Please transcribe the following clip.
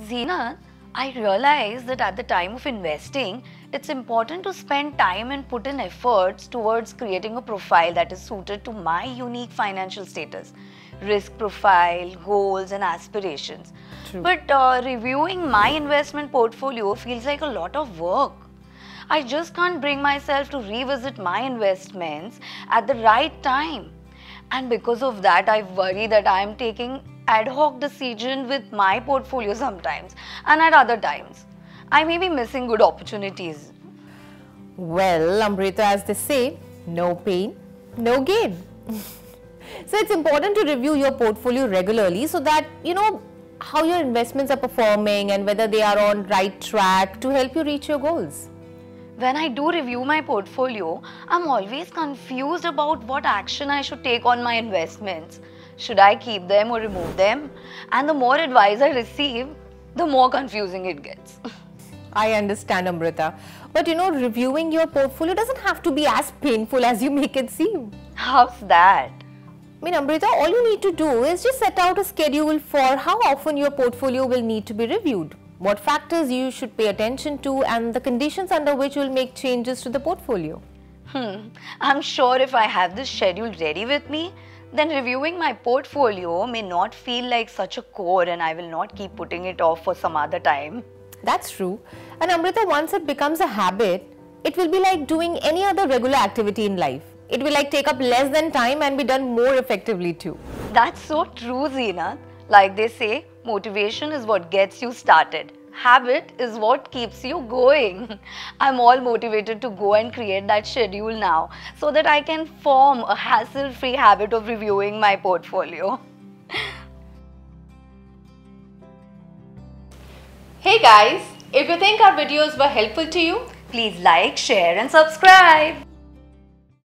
Zeenat, I realized that at the time of investing, it's important to spend time and put in efforts towards creating a profile that is suited to my unique financial status, risk profile, goals, and aspirations. True. But reviewing my investment portfolio feels like a lot of work. I just can't bring myself to revisit my investments at the right time. And because of that, I worry that I am taking ad hoc decisions with my portfolio sometimes, and at other times, I may be missing good opportunities. Well, Amrita, as they say, no pain, no gain. So it's important to review your portfolio regularly so that you know how your investments are performing and whether they are on right track to help you reach your goals. When I do review my portfolio, I'm always confused about what action I should take on my investments. Should I keep them or remove them? And the more advice I receive, the more confusing it gets. I understand, Amrita. But reviewing your portfolio doesn't have to be as painful as you make it seem. How's that? Amrita, all you need to do is just set out a schedule for how often your portfolio will need to be reviewed, what factors you should pay attention to, and the conditions under which you will make changes to the portfolio. I'm sure if I have this schedule ready with me, then reviewing my portfolio may not feel like such a chore and I will not keep putting it off for some other time. That's true. And Amrita, once it becomes a habit, it will be like doing any other regular activity in life. It will take up less than time and be done more effectively too. That's so true, Zeenat. Like they say, motivation is what gets you started. Habit is what keeps you going. I'm all motivated to go and create that schedule now so that I can form a hassle-free habit of reviewing my portfolio. Hey guys, if you think our videos were helpful to you, Please like, share and subscribe.